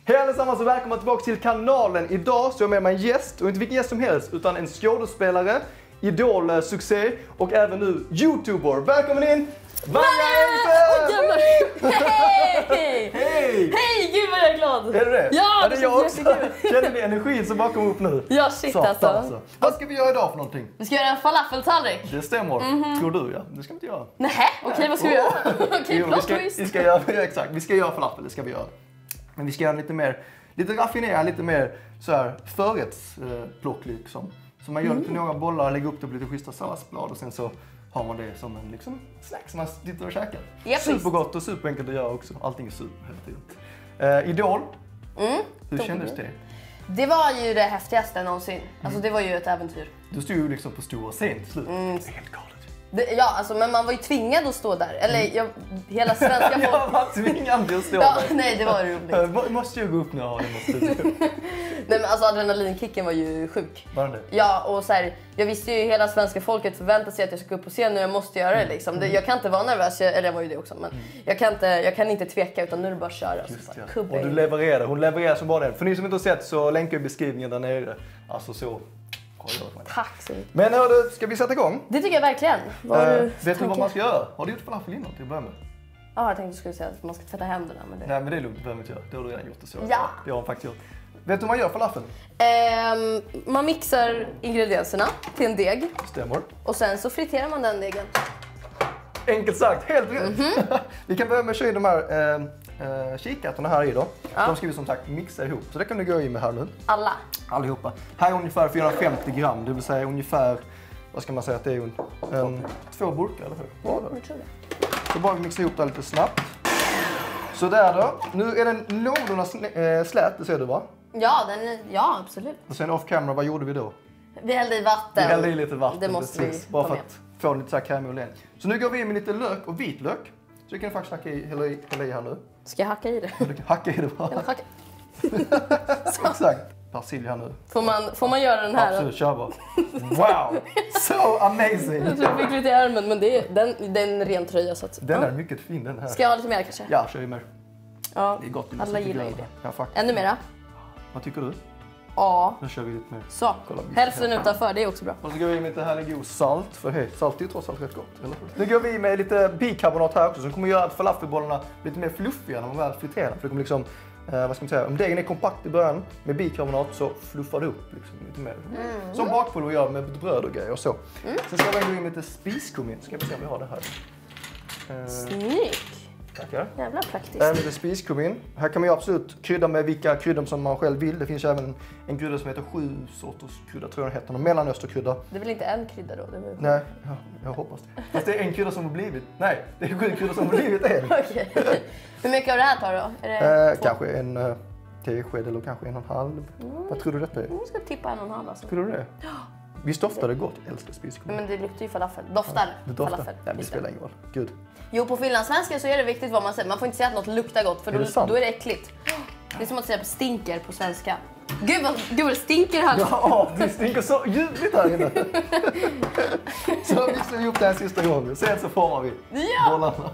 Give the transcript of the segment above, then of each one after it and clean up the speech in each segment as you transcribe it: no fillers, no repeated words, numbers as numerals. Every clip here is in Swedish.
Hej allesammans och välkomna tillbaka till kanalen. Idag så är jag med mig en gäst, och inte vilken gäst som helst, utan en skådespelare, idolsuccé och även nu YouTuber. Välkommen in! Vanja Engström! Hej! Hej! Hej, gud vad jag är glad! Är du det? Ja, det är jag också. Känner ni energin som bara kom upp nu? Ja, shit alltså. Vad ska vi göra idag för någonting? Vi ska göra en falafeltallrik. Det stämmer. Tror du, ja. Det ska vi inte göra. Nähä, okej, vad ska vi göra? Okej, plot twist. Vi ska göra, exakt, vi ska göra falafel, det ska vi göra. Men vi ska göra lite raffinerad, lite mer så här förrättsplock liksom. Så man gör lite några bollar, lägger upp det på lite schyssta salladsblad och sen så har man det som en liksom snack som man sitter och käkar. Yep, supergott och superenkelt att göra också. Allting är super hela tiden. Idol, hur kändes det? Det var ju det häftigaste någonsin. Alltså det var ju ett äventyr. Du stod ju liksom på stora scen till slut. Det är helt galet. Ja, alltså, men man var ju tvingad att stå där. Eller hela svenska folk... Jag var tvingad att stå ja, där. Nej, det var roligt. Måste jag gå upp nu? Ja, det måste jag. Nej, men alltså adrenalinkicken var ju sjuk. Var det? Ja, och så här, jag visste ju hela svenska folket förväntar sig att jag ska gå upp på scen och jag måste göra det liksom. Jag kan inte vara nervös, eller jag var ju det också, men jag kan inte tveka utan nu är det bara att köra. Och du levererade, hon levererade som bara den. För ni som inte har sett så länkar jag i beskrivningen där nere. Alltså så. Tack så mycket. Men hörru, ska vi sätta igång? Det tycker jag verkligen. Vet du vad man ska göra? Har du gjort falafel innan till att börja med? Ja, jag tänkte du skulle säga att man ska tvätta händerna. Men det... Nej, men det är lugnt, det behöver inte göra. Det har du redan gjort det så. Ja. Det har hon faktiskt gjort. Vet du hur man gör falafel? Man mixar ingredienserna till en deg. Stämmer. Och sen så friterar man den degen. Enkelt sagt, helt rätt. Vi kan börja med att köra i de här kikärtorna här i då. Ja. De ska vi som sagt mixa ihop. Så det kan du gå i med här nu. Alla? Allihopa. Här är ungefär 450 gram, det vill säga ungefär, vad ska man säga att det är, 2 burkar, eller hur? Ja, jag tror det. Så bara mixa ihop det lite snabbt. Så där då. Nu är den någorlunda slät, det ser du va? Ja, absolut. Och sen off camera, vad gjorde vi då? Vi hällde i vatten. Vi hällde i lite vatten, det måste precis. Vi bara för att få lite så här krämig och len. Så nu går vi in med lite lök och vitlök. Så du kan faktiskt hälla i här nu. Ska jag hacka i det? Du kan hacka i det bara. Exakt. Persilja här nu. Får man göra den här? Absolut, kör bara. Wow! So amazing! Jag tror jag fick lite i armen, men det är en ren tröja. Så att, den är mycket fin den här. Ska jag ha lite mer kanske? Ja, kör ju mer. Ja, det är gott. alla gillar ju det. Ja, faktiskt. Ännu mera? Vad tycker du? Ja. Nu kör vi lite mer. Så, hälften utanför, det är också bra. Och så går vi med lite härlig god salt. För hej, salt är ju trots allt rätt gott. Eller? Nu går vi med lite bikarbonat här också. Som kommer göra att falafelbollarna lite mer fluffiga när man väl friterar. För det kommer liksom, vad ska man säga, om degen är kompakt i början med bikarbonat så fluffar det upp liksom, lite mer. Som bakpulver gör med bröd och grejer och så. Sen ska vi gå in med lite spiskummin. Ska vi se om vi har det här. Snyggt! Tackar. Jävla praktiskt. Lite spiskummin. Här kan man ju absolut krydda med vilka kryddor som man själv vill. Det finns även en krydda som heter 7 sorters krydda, tror jag den heter. Någon mellanösterkrydda. Det är väl inte en krydda då? Nej, jag hoppas det. Fast det är en krydda som har blivit. Nej, det är 7 kryddor som har blivit en. Okej. Hur mycket av det här tar du då? Är det kanske en tesked eller kanske 1,5. Vad tror du detta är? Jag ska tippa 1,5 alltså. Tror du det? Visst doftar det gott? Jag älskar spiskummin. Men det luktar ju falafel. Doftar falafel. Ja, det spelar ingen roll. Gud. Jo, på finlandssvenska så är det viktigt vad man säger. Man får inte säga att något luktar gott för då är det äckligt. Det är som att säga stinker på svenska. Gud vad det stinker här. Ja, det stinker så ljuvligt här inne. Så mixar vi upp det här sista gången. Sen så formar vi bollarna.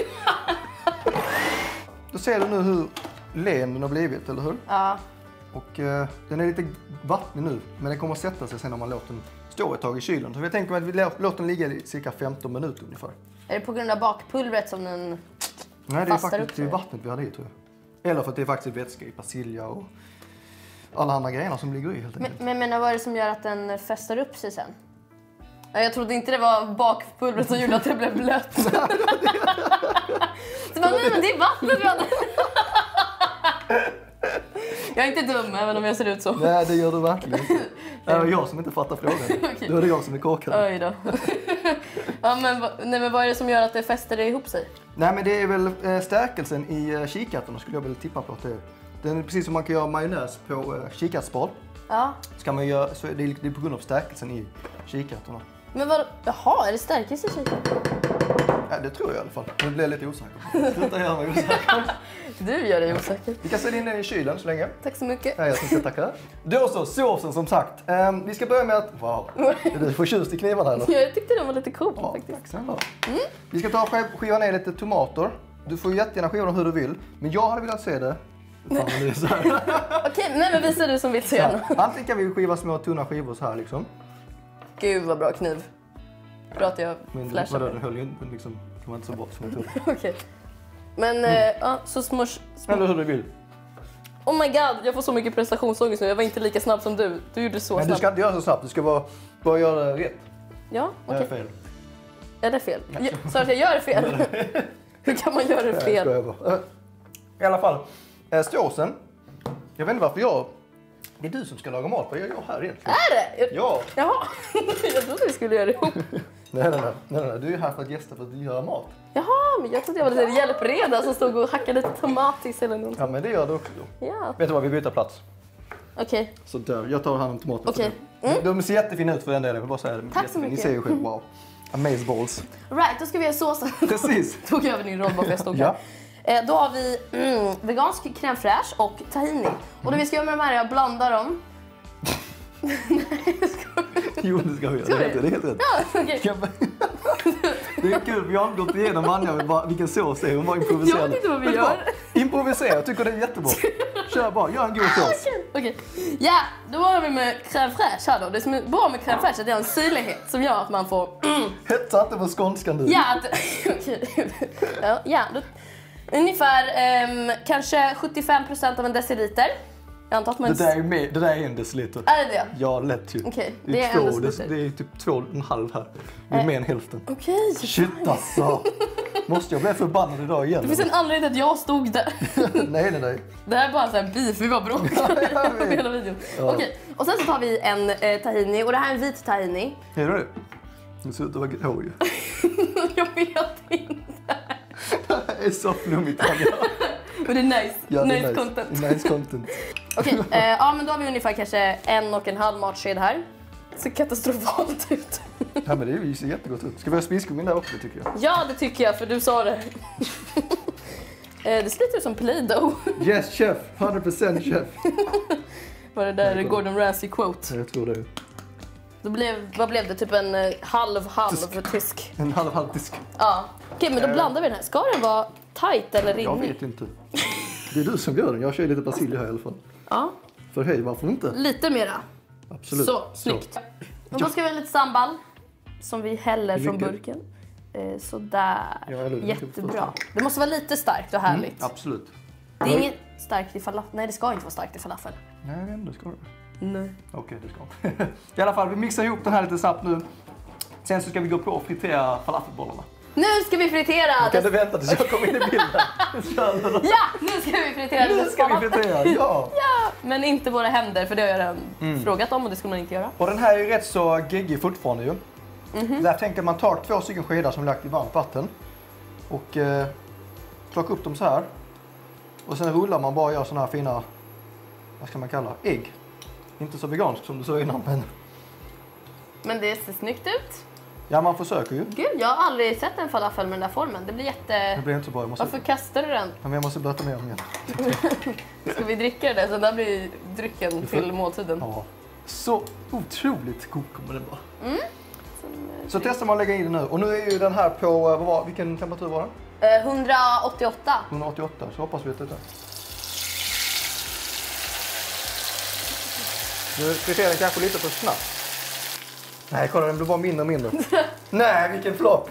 Då ser du nu hur len den har blivit, eller hur? Ja. Och den är lite vattnig nu, men den kommer att sätta sig sen när man låter den stå ett tag i kylen. Så jag tänker mig att vi låter den ligga i cirka 15 minuter ungefär. Är det på grund av bakpulvret som den Nej, det är faktiskt vattnet vi hade i, tror jag. Eller för att det är faktiskt vätska i persilja och alla andra grejerna som ligger i helt enkelt. Men vad är det som gör att den fäster upp sig sen? Jag trodde inte det var bakpulvret som gjorde att det blev blött. Så men det är vattnet vi hade. Jag är inte dum även om jag ser ut så. Nej, det gör du verkligen inte. Det är jag som inte fattar frågan. Okay. Då är det jag som är korkad. Oj då. Ja, men vad är det som gör att det fäster ihop sig? Nej, men det är väl stärkelsen i kikärtorna skulle jag väl tippa på att det är. Den är precis som man kan göra majonnäs på kikärtsspad. Ja. Ska man göra, så det är på grund av stärkelsen i kikärtorna. Men jaha, är det stärkelse i kikärtorna? Ja, det tror jag i alla fall. Nu blir jag lite osäker. Sluta göra mig osäker. Du gör dig osäker. Vi kan ställa in den i kylen så länge. Tack så mycket. Ja, jag ska tacka. Då så, såsen som sagt. Vi ska börja med att... Wow, är du förtjust i knivarna eller? Jag tyckte den var lite cool faktiskt. Tack snälla. Vi ska ta skiva ner lite tomater. Du får jättegärna skiva dem hur du vill. Men jag hade velat se det Fan, det är så här. Okej, nej men visa du som vill se gärna. Antingen kan vi skiva små tunna skivor så här liksom. Gud vad bra kniv. Bra att jag flashar. Men den höll ju inte liksom, det var inte så bra som jag trodde. Okej. Men ja, så smush. Eller hur du vill. Oh my god, jag får så mycket prestationsångest nu. Jag var inte lika snabb som du. Du gjorde så Men snabbt. du ska inte göra så snabbt, du ska bara göra det rätt. Ja, okej. Det är fel. Är det fel? Så att jag gör fel? Hur kan man göra det fel? Jag bara. I alla fall, såsen. Jag vet inte varför det är du som ska laga mat, vad gör jag här egentligen? Är det? Ja. Jaha, jag trodde vi skulle göra det ihop. Nej, du är här för att gästa för att göra mat. Jaha, men jag trodde jag var lite hjälpreda som stod och hackade tomatis eller någonting. Ja, men det gör du också. Ja. Vet du vad, vi byter plats. Okej. Så där, jag tar hand om tomaterna. Okej. De ser jättefina ut för den delen, jag vill bara säga det. Tack så mycket. Ni ser ju själv, wow. Amazeballs. Right, då ska vi göra såsen. Precis. Tog över din roll bara för jag stod här. Då har vi vegansk crème fraîche och tahini. Och det vi ska göra med de här är att blanda dem. Jo, det ska vi göra. Det är helt rätt. Ja, okej. Det är kul, vi har inte gått igenom Anja vilken sås det är. Hon bara improviserar. Jag vet inte vad vi gör. Improvisera, jag tycker det är jättebra. Kör bara, gör en god sås. Okej. Ja, då börjar vi med crème fraîche här då. Det som är bra med crème fraîche är att det är en syrlighet som gör att man får... Hetsa inte på skånskan du. Ja, okej. Ja, då, ungefär kanske 75% av en deciliter. Jag antar att man... Det där är en deciliter. Är det det? Ja, lätt ju. Okej, det är en två, deciliter. det är typ 2,5 här. Det är mer än hälften. Okej. Shit alltså. Måste jag bli förbannad idag igen? Det finns en anledning att jag stod där. Nej. Det här är bara en sån här beef, vi var bråkade hela videon. Ja. Okej, och sen så tar vi en tahini och det här är en vit tahini. Är det? Det ser ut att vara grå ju. Jag vet inte. Det är så flummigt. Men det är nice. Ja, det är nice content. Nice content. Okej, ja men då har vi ungefär kanske 1,5 matsked här. Det ser katastrofalt ut. Ja, men det ser jättegott ut. Ska vi ha spiskummin där också, tycker jag? Ja, det tycker jag, för du sa det. Det ser lite ut som Play-Doh. Yes, chef. 100% chef. Var det där Gordon Ramsay-quote? Jag tror det. Vad blev det? Typ en halv tysk. En halv disk. Ja. Okej, men då blandar vi den här. Ska den vara tight eller rinnig? Jag vet inte. Det är du som gör den. Jag kör lite basilja här i alla fall. Ja. För hej, varför inte? Lite mera. Absolut. Så, snyggt. Och då ska vi ha lite sambal som vi häller från burken. Sådär. Ja, jättebra. Det måste vara lite starkt och härligt. Absolut. Det är inget starkt i falafel. Nej, det ska inte vara starkt i falafel. Nej, jag vet inte, ska det. Nej. Okej, det ska. I alla fall, vi mixar ihop den här lite snabbt nu. Sen så ska vi gå på och fritera falafelbollarna. Nu ska vi fritera! Kan du vänta tills jag kommer in i bilden? Ja, nu ska vi fritera! Nu ska vi fritera, ja! Ja, men inte våra händer, för det har jag redan frågat om och det ska man inte göra. Och den här är ju rätt så geggig fortfarande ju. Där tänker man tar 2 stycken skedar som lagt i varmt vatten. Och plockar upp dem så här. Och sen rullar man bara och gör såna här fina, vad ska man kalla, ägg. Inte så veganskt som du sa innan, men... Men det ser snyggt ut. Ja, man försöker ju. Gud, jag har aldrig sett en falafel med den där formen. Det blir Det blir inte så bra. Varför kastar du den? Men jag måste blöta med dem igen. Ska vi dricka det? Så där blir drycken till måltiden. Ja. Så otroligt god kommer den vara. Så testar man att lägga in den nu. Och nu är ju den här på, vilken temperatur var den? 188. 188, så hoppas vi att det är. Nu friterar den kanske lite för snabbt. Nej, kolla, den blir bara mindre och mindre. Nej, vilken flopp!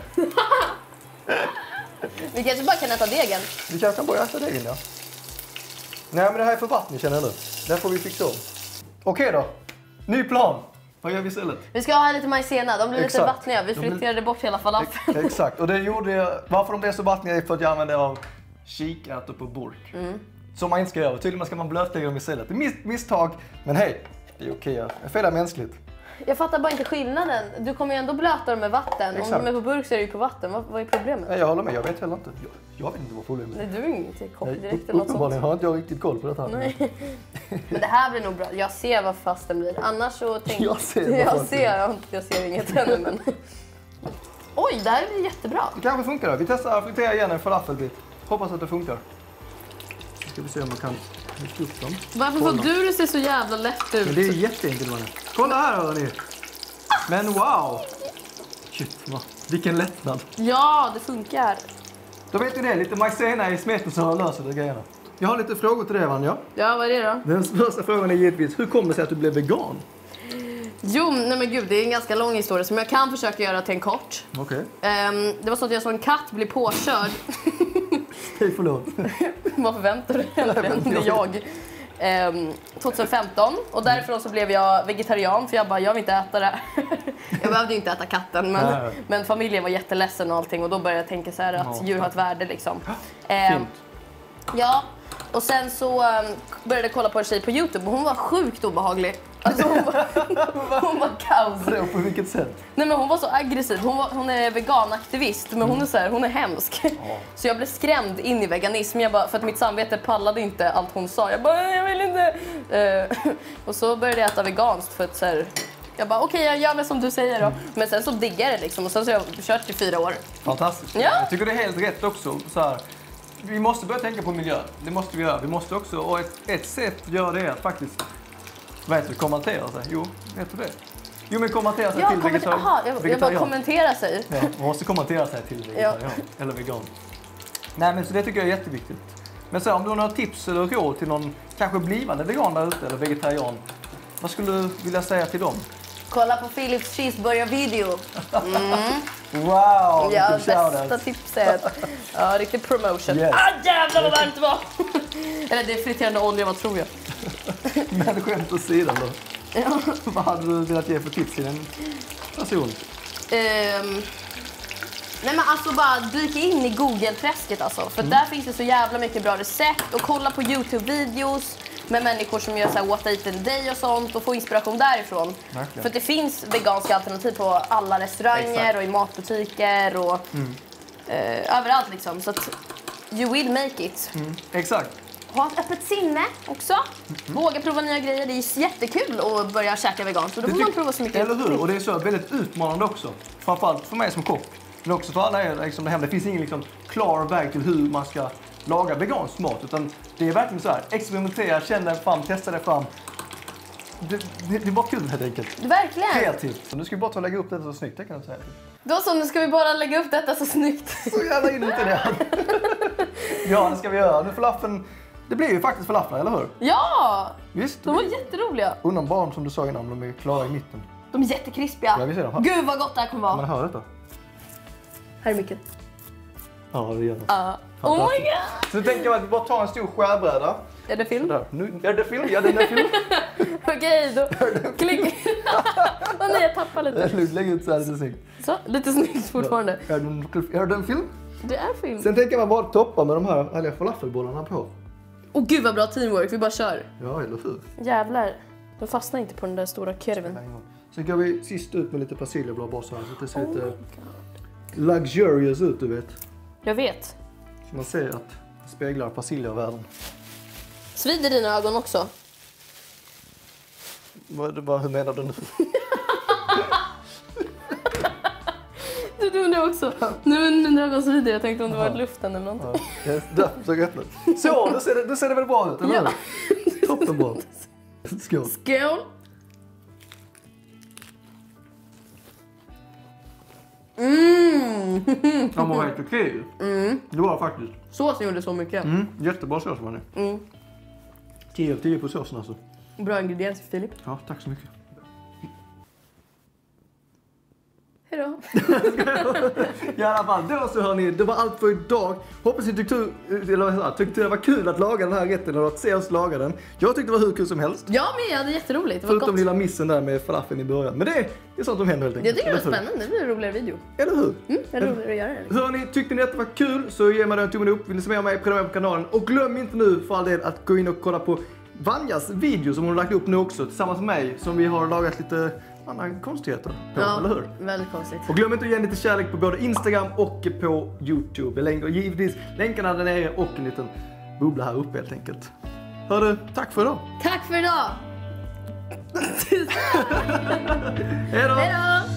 Vi kanske bara kan äta degen. Vi kanske kan börja äta degen, ja. Nej, men det här är för vattnet, känner jag nu. Den får vi fixa om. Okej då. Ny plan. Vad gör vi istället? Vi ska ha lite majsena. De blir lite Exakt. vattniga. Vi friterade bort hela falafeln. Exakt. Och det gjorde jag. Varför de blev så vattniga är för att jag använde av kikärtor på burk. Som man inte ska göra. Tydligen ska man blötlägga dem istället. Det är misstag, men hej. Det är okej. Jag felar mänskligt. Jag fattar bara inte skillnaden. Du kommer ju ändå blöta dem med vatten. Exakt. Om de är på burk så är det ju på vatten. Vad är problemet? Nej, jag håller med. Jag vet heller inte. Jag vet inte vad problemet är. Nej, du är inte kock direkt eller något Uppenbarligen sånt. har inte jag riktigt koll på det här. Nej. Men det här blir nog bra. Jag ser vad fast den blir. Annars så tänker Jag ser jag ser inget ännu, men... Oj, det här blir jättebra. Det kanske funkar då. Vi testar att fritera igen en falafelbit. Hoppas att det funkar. Nu ska vi se om man kan lyfta upp dem. Varför får du det se så jävla lätt ut? Men det är jätteenkelt, mannen. Kolla här, hörni. Men wow! Shit, vilken lättnad. Ja, det funkar. Då vet ni det. Lite majsena i smeten så löser det grejerna. Jag har lite frågor till dig, Vanja. Ja, vad är det då? Den första frågan är givetvis, hur kommer det sig att du blev vegan? Jo, nej men gud, det är en ganska lång historia som jag kan försöka göra till en kort. Okej. Det var så att jag såg en katt bli påkörd. Hej, förlåt. Vad förväntar du egentligen? Det är jag. 2015 och därifrån så blev jag vegetarian för jag vill inte äta det. Jag behövde ju inte äta katten men familjen var jätteledsen och allting och då började jag tänka så här att djur har ett värde liksom. Fint. Ja, och sen så började jag kolla på en tjej på YouTube och hon var sjukt obehaglig. Alltså hon var kaos. På vilket sätt? Nej men hon var så aggressiv. Hon är veganaktivist men hon är så här, hon är hemsk. Så jag blev skrämd in i veganism för att mitt samvete pallade inte allt hon sa. Jag vill inte. Och så började jag äta veganskt för att så här, jag bara okej, jag gör väl som du säger då. Men sen så diggar jag det liksom och sen så har jag kört i 4 år. Fantastiskt. Ja. Jag tycker det är helt rätt också. Så här, vi måste börja tänka på miljön. Det måste vi göra. Vi måste också, och ett sätt att göra det är att faktiskt kommentera sig. Jo, vet du det? Jo, men kommentera sig till vegetarian. Jaha, jag bara kommentera sig. Ja, man måste kommentera sig till vegetarian eller vegan. Nej, men så det tycker jag är jätteviktigt. Men så om du har några tips eller råd till någon kanske blivande vegan där ute eller vegetarian, vad skulle du vilja säga till dem? Kolla på Philips cheeseburger-video. Wow, ja, bästa tipset. Ja, riktig promotion. Yes. Jävlar vad varmt det var. Eller det är friterande olja, vad tror jag? Men skämt åsido då. Ja. Vad hade du velat ge för tips till en person? Nej men alltså bara dyka in i Google-träsket alltså. För där finns det så jävla mycket bra recept. Och kolla på YouTube-videos med människor som gör så här what I eat in a day och sånt. Och få inspiration därifrån. Verkligen. För det finns veganska alternativ på alla restauranger och i matbutiker och överallt liksom. Så att you will make it. Exakt. Ha ett öppet sinne också. Våga prova nya grejer. Det är jättekul att börja käka veganskt. Så då får man prova så mycket. Eller hur? Och det är så väldigt utmanande också. Framförallt för mig som kock. Men också för alla er liksom, det hemma. Det finns ingen liksom, klar väg till hur man ska laga vegansk mat. Utan det är verkligen så här. Experimentera, känna det fram, testa det fram. Det var kul helt enkelt. Verkligen. Kreativt. Så nu ska vi bara ta och lägga upp det så snyggt, det kan jag säga. Då så, nu ska vi bara lägga upp detta så snyggt. Så gärna in i det. Ja, det ska vi göra. Nu falafeln. Det blir ju faktiskt falaflar, eller hur? Ja! Visst. De var jätteroliga. Undan barn som du sa innan, de är klara i mitten. De är jättekrispiga. Ja, vi ser dem här. Gud vad gott det här kommer vara. Man hör detta. Här är mycket. Ja, det gör det. Oh my god! Så tänker jag att vi bara tar en stor skärbräda. Är det film? Där. Nu, är det film? Ja, den är film. Okej, då klick. Åh nej, jag tappade lite. Lägg ut så här lite snyggt. Så, lite snyggt fortfarande. Är det en film? Det är film. Sen tänker man bara toppa med de här härliga falafelbollarna på. Åh gud vad bra teamwork, vi bara kör. Ja, eller hur? Jävlar, de fastnar inte på den där stora kurven. Sen går vi sist ut med lite persiljablad bara så här. Så att det ser lite luxurious ut, du vet. Jag vet. Så man ser att det speglar persiljavärlden. Svider dina ögon också? Hur menar du nu? Du nu också. Nu är mina ögon svider. Jag tänkte om det var luften eller något. Ja, där försöker jag öppna. Så, då ser det väl bra ut, eller hur? Toppen bra. Skål. Skål. De var helt okej. Det var faktiskt. Såsen gjorde så mycket. Jättebra sås var det. 10 av 10 på såsen alltså. Bra ingredienser, Filip. Ja, tack så mycket. Hejdå. I alla fall, då så hörni, det var allt för idag. Hoppas ni tyckte det var kul att laga den här rätten och att se oss laga den. Jag tyckte det var hur kul som helst. Ja, men jag hade jätteroligt. Det var Förutom gott. lilla missen där med falafeln i början. Men det är sånt som händer helt enkelt. Jag tycker det var spännande. Det blir en roligare video. Eller hur? Det är roligare att göra det. Liksom. Hörni, tyckte ni att det var kul så ge mig en tummen upp. Vill ni se mer av mig, prenumerera på kanalen. Och glöm inte nu för all del att gå in och kolla på Vanjas video som hon har lagt upp nu också tillsammans med mig. Som vi har lagat lite andra konstigheter på, eller hur? Väldigt konstigt. Och glöm inte att ge lite kärlek på både Instagram och på YouTube. Jag länkar givetvis länkarna där nere och en liten bubbla här uppe helt enkelt. Hörru, tack för idag! Tack för idag! Hej då! Hej då!